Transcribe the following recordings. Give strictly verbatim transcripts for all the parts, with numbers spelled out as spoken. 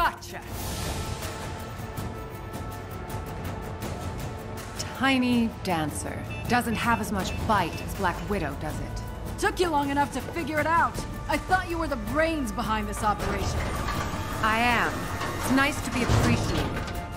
Gotcha! Tiny dancer. Doesn't have as much bite as Black Widow, does it? Took you long enough to figure it out. I thought you were the brains behind this operation. I am. It's nice to be appreciated.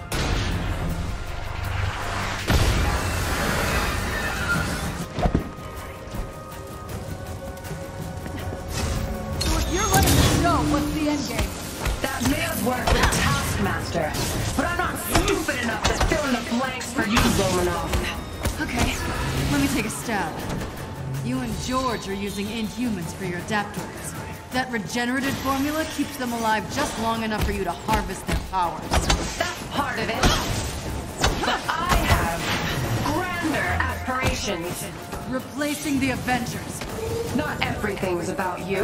So if you're running the show, what's the endgame? That may have worked with Taskmaster, but I'm not stupid enough to fill in the blanks for you, Romanoff. Okay, let me take a stab. You and George are using Inhumans for your adaptoids. That regenerative formula keeps them alive just long enough for you to harvest their powers. That's part of it. But I have grander aspirations. Replacing the Avengers. Not everything's about you.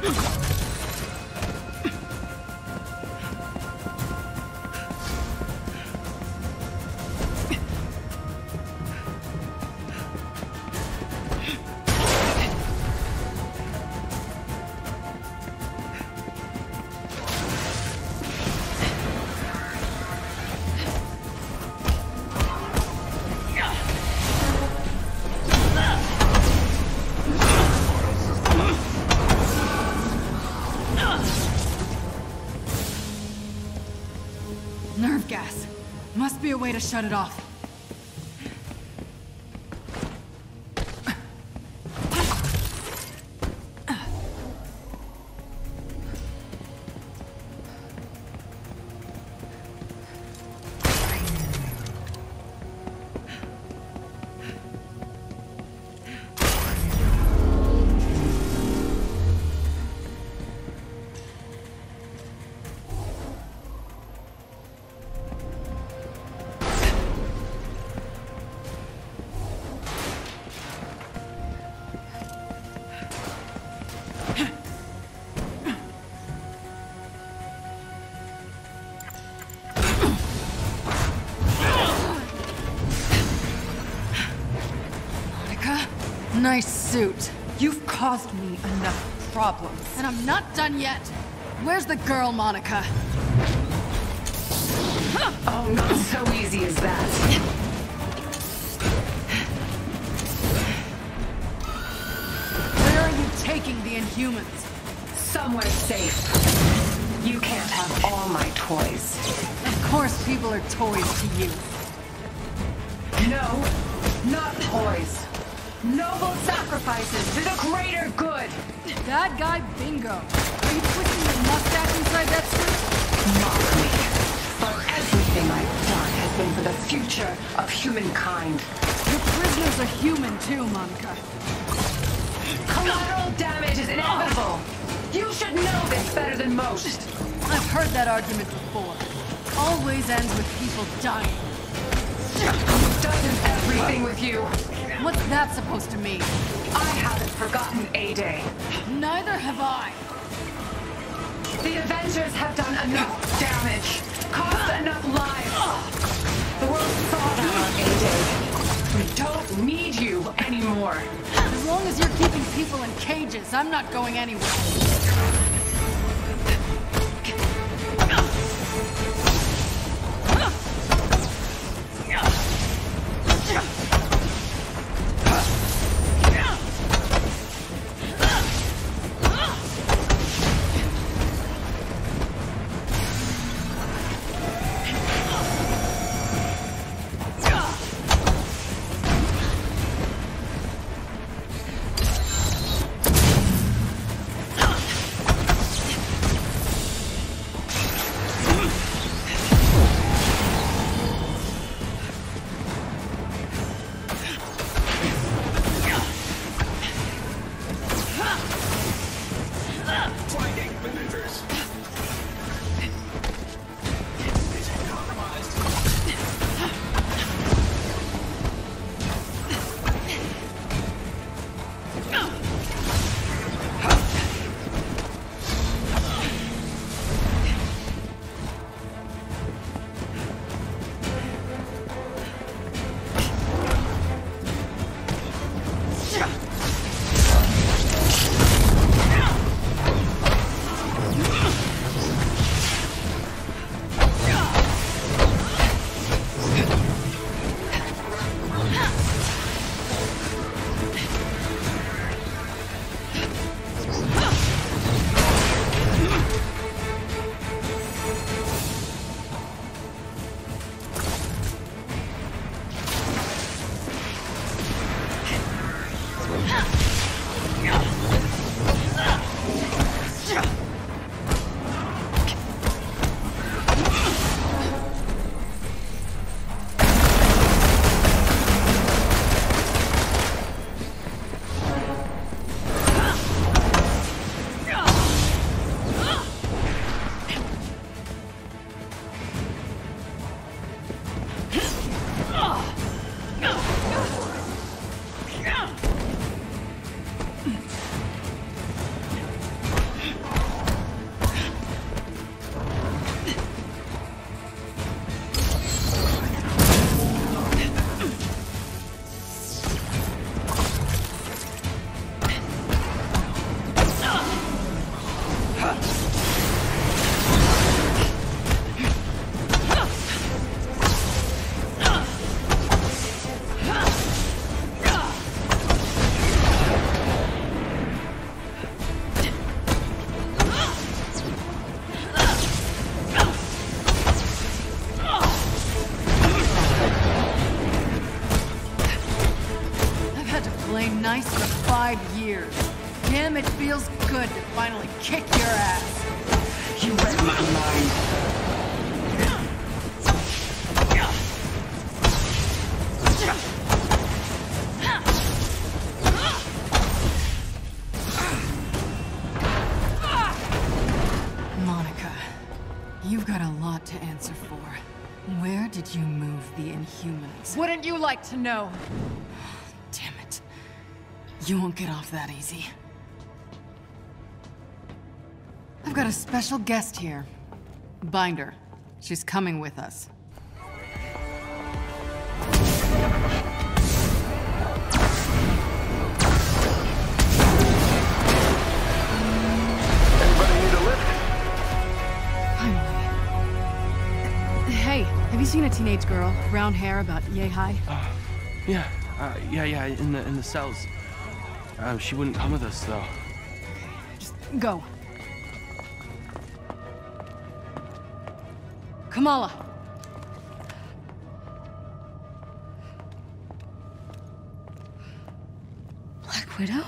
Nerve gas. Must be a way to shut it off. Nice suit. You've caused me enough problems. And I'm not done yet. Where's the girl, Monica? Oh, not so easy as that. Where are you taking the Inhumans? Somewhere safe. You can't have all my toys. Of course people are toys to you. No, not toys. Noble sacrifices to the greater good! That guy Bingo. Are you twisting your mustache inside that suit? Mock me. But everything I've done has been for the future of humankind. Your prisoners are human too, Monica. Collateral damage is inevitable! You should know this better than most! I've heard that argument before. Always ends with people dying. Doesn't everything with you? What's that supposed to mean? I haven't forgotten A-Day. Neither have I. The Avengers have done enough damage, caused enough lives. The world saw that on A-Day. We don't need you anymore. As long as you're keeping people in cages, I'm not going anywhere. nice for five years. Damn, it feels good to finally kick your ass. You read my mind. Monica, you've got a lot to answer for. Where did you move the Inhumans? Wouldn't you like to know? Damn it. You won't get off that easy. I've got a special guest here. Binder. She's coming with us. Anybody need a lift? Finally. Hey, have you seen a teenage girl, brown hair, about yay high? Uh, yeah, uh, yeah, yeah, in the in the cells. Uh, she wouldn't come with us though. Just go. Kamala. Black Widow?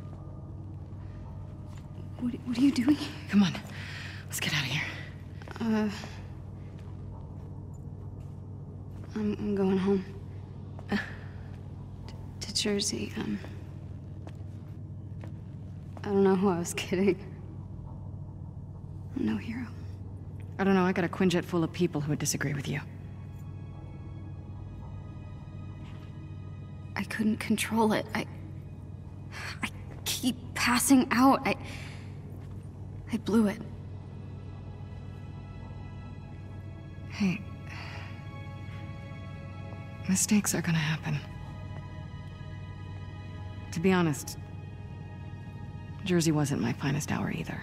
What, what are you doing? Come on. Let's get out of here. Uh... I'm, I'm going home. Uh, t- to Jersey, um... I don't know who I was kidding. I'm no hero. I don't know, I got a Quinjet full of people who would disagree with you. I couldn't control it. I... I keep passing out. I... I blew it. Hey... Mistakes are gonna happen. To be honest, Jersey wasn't my finest hour either.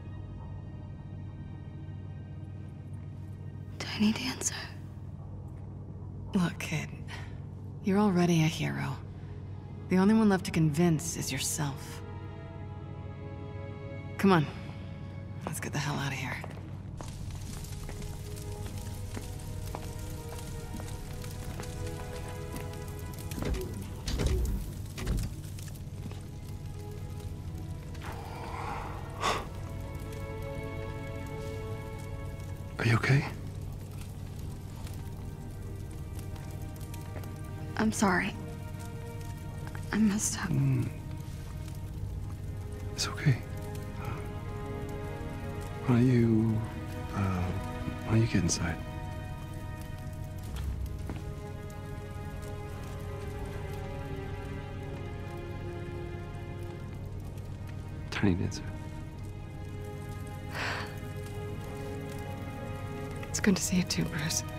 Tiny Dancer. Look, kid. You're already a hero. The only one left to convince is yourself. Come on. Let's get the hell out of here. Are you okay? I'm sorry. I messed up. Mm. It's okay. Uh, why don't you... Uh, why don't you get inside? Tiny Dancer. It's good to see you too, Bruce.